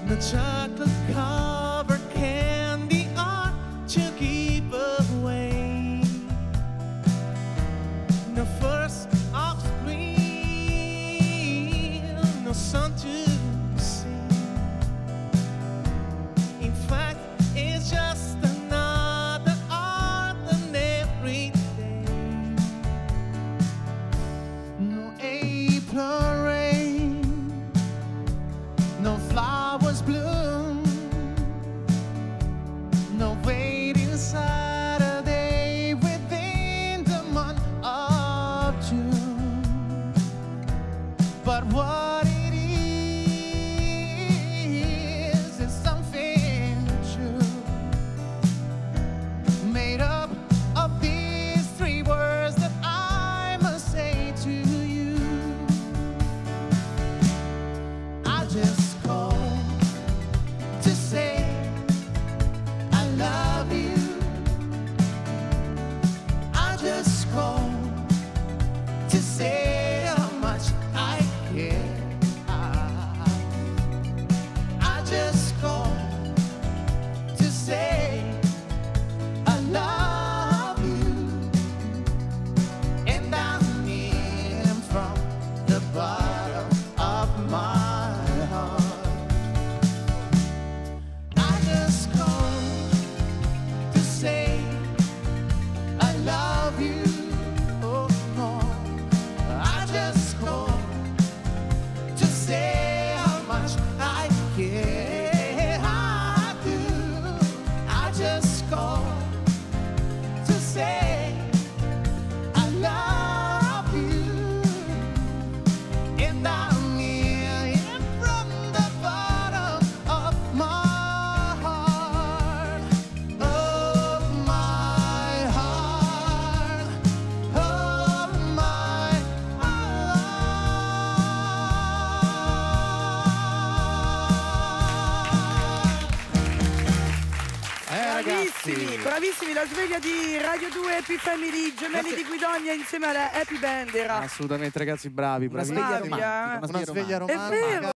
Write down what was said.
No chocolate covered candy art to give away. No first offspring, no son to see. In fact, it's just another ordinary day. No April rain, no flowers bloom, no waiting Saturday within the month of June. But what it is something true, made up of these three words that I must say to you. I just called to say I love you. I just called to say how much I care. I just called to say I love you, and I mean from the bottom of my heart. I just called to say I love you. Oh no, I just called to say how much I care. I do. I just called to say I love you, and I mean it from the bottom of my heart, of my heart, of my heart. Bravissimi, bravissimi, la sveglia di Radio 2 Happy Family, gemelli di Guidonia insieme alla Happy Band era. Assolutamente ragazzi, bravi, bravi. Una sveglia romantica. Una sveglia È vero.